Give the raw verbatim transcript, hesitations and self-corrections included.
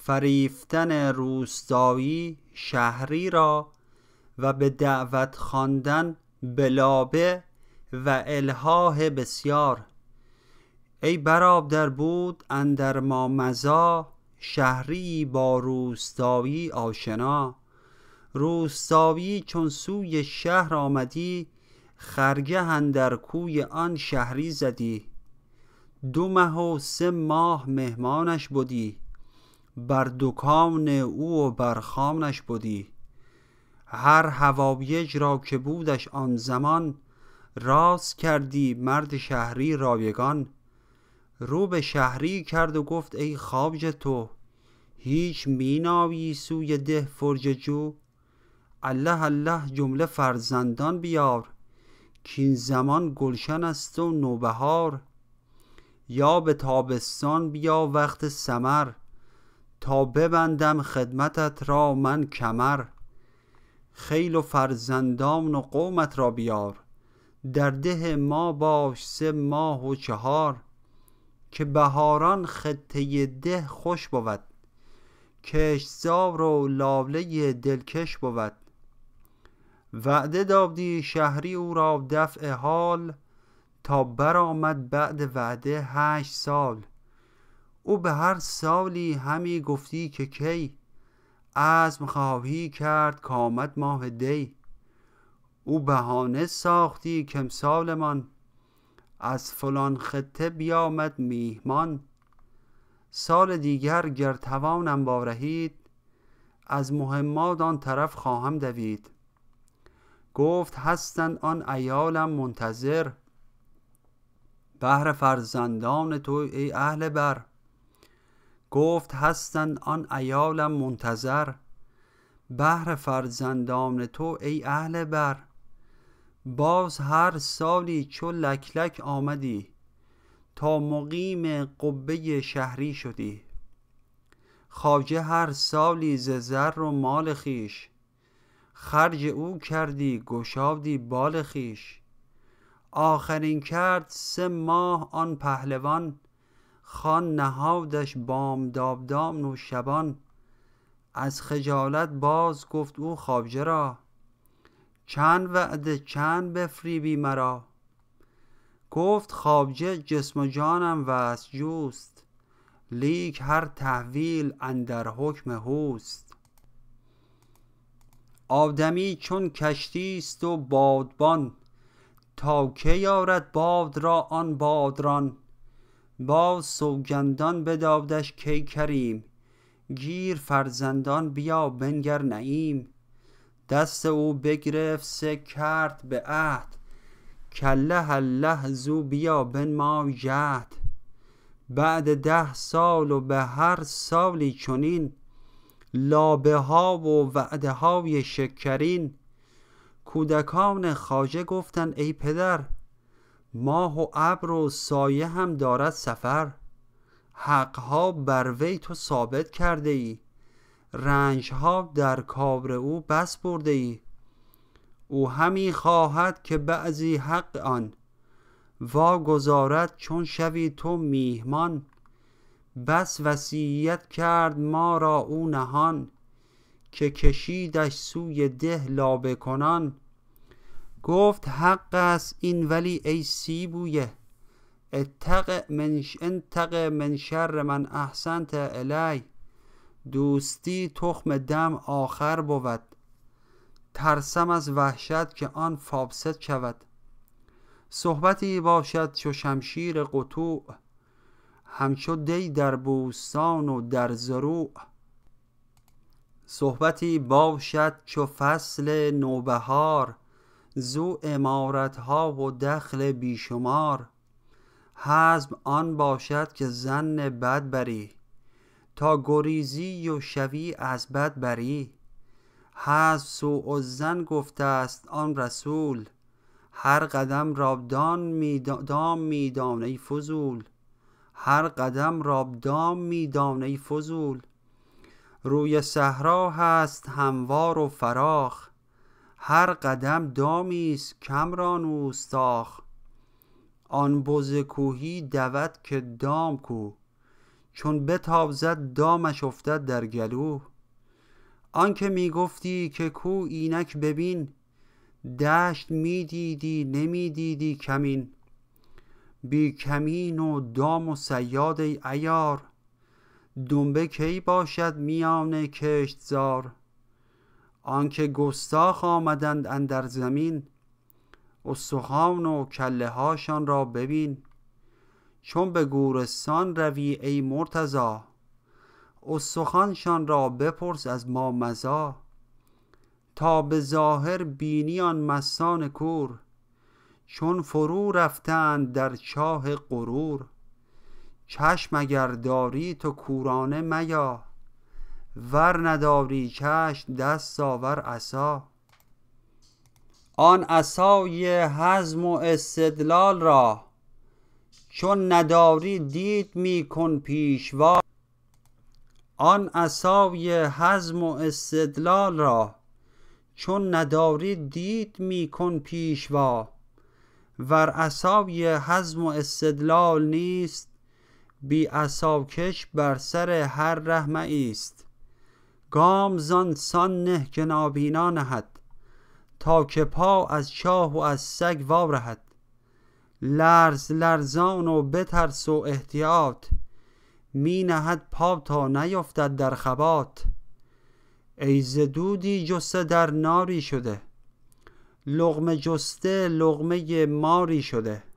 فریفتن روستایی شهری را و به دعوت خواندن به لابه و الحاح بسیار. ای برادر بود اندر ما مضی، شهری با روستایی آشنا. روستایی چون سوی شهر آمدی، خرگه اندر کوی آن شهری زدی. دو ماه و سه ماه مهمانش بودی، بر دکان او و بر خوانش بودی. هر حوایج را که بودش آن زمان، راست کردی مرد شهری رایگان. رو به شهری کرد و گفت ای خواجه تو، هیچ می نایی سوی ده فرجه جو؟ الله الله جمله فرزندان بیار، کین زمان گلشن است و نوبهار. یا به تابستان بیا وقت ثمر، تا ببندم خدمتت را من کمر. خیل و فرزندان و قومت را بیار، در ده ما باش سه ماه و چهار. که بهاران خطه ده خوش بود، کشتزار و لاله دلکش بود. وعده دادی شهری او را دفع حال، تا برآمد بعد وعده هشت سال. او به هر سالی همی گفتی که کی، عزم خواهی کرد کامد ماه دی. او بهانه ساختی که امسال من، از فلان خطه بیامد میهمان. سال دیگر گر توانم وارهید، از مهمات آن طرف خواهم دوید. گفت هستند آن عیالم منتظر، بهر فرزندان تو ای اهل بر. گفت هستند آن عیالم منتظر، بهر فرزندان تو ای اهل بر. باز هر سالی چو لک لک آمدی، تا مقیم قبه شهری شدی. خواجه هر سالی ز زر و مال خویش، خرج او کردی گشادی بال خویش. آخرین کرد سه ماه آن پهلوان، خوان نهادش بامداد نوشبان. از خجالت باز گفت او خواجه را، چند وعده چند بفریبی مرا. گفت خواجه جسم و جانم وصل جوست، لیک هر تحویل اندر حکم هوست. آدمی چون کشتی است و بادبان، تا که یارد باد را آن بادران. باز سوگندان بدادش کی کریم، گیر فرزندان بیا بنگر نعیم. دست او بگرفت سه کرد به عهد، کله الله زو بیا بنمای جهد. بعد ده سال و به هر سالی چنین، لابه ها و وعده های شکرین. کودکان خواجه گفتند ای پدر، ماه و ابر و سایه هم دارد سفر. حقها بر وی تو ثابت کرده ای، رنجها در کار او بس برده ای. او همی خواهد که بعضی حق آن، واگذارد چون شوی تو میهمان. بس وصیت کرد ما را او نهان، که کشیدش سوی ده لابه کنان. گفت حق است این ولی ای سیبویه، اتق من انتق من شر من احسنت الی. دوستی تخم دم آخر بود، ترسم از وحشت که آن فاسد شود. صحبتی باشد چو شمشیر قطوع، همچو دی در بوستان و در زروع. صحبتی باشد چو فصل نوبهار، زو عمارتها و دخل بیشمار. حزم آن باشد که ظن بد بری، تا گریزی و شوی از بد بری. حزم سوء الظن گفته است آن رسول، هر قدم را دام می دام می دان ای فضول. هر قدم را دام می دان ای فضول. روی صحرا هست هموار و فراخ، هر قدم دامی است کامران اوستاخ. آن بز کوهی دود که دام کو، چون بتابزد دامش افتد در گلو. آنکه میگفتی که کو اینک ببین، دشت میدیدی نمیدیدی کمین. بی کمین و دام و صیاد ای عیار، دنبه کی باشد میان کشتزار. آنکه گستاخ آمدند اندر زمین، استخوان و کله هاشان را ببین. چون به گورستان روی ای مرتضا، استخوانشان را بپرس از ما مضی. تا به ظاهر بینی آن مستان کور، چون فرو رفتند در چاه غرور. چشم اگر داری تو کورانه میا، ور نداری چشم دست آور عصا. آن عصای حزم و استدلال را، چون نداری دید می کن پیشوا. آن عصای حزم و استدلال را، چون نداری دید می کن پیشوا. ور عصای حزم و استدلال نیست، بی عصاکش بر سر هر ره مایست. گام زان سان نه که نابینا نهد، تا که پا از چاه و از سگ وارهد. لرز لرزان و بترس و احتیاط، می نهد پا تا نیفتد در خبات. ای ز دودی جسته در ناری شده، لقمه جسته لقمه ماری شده.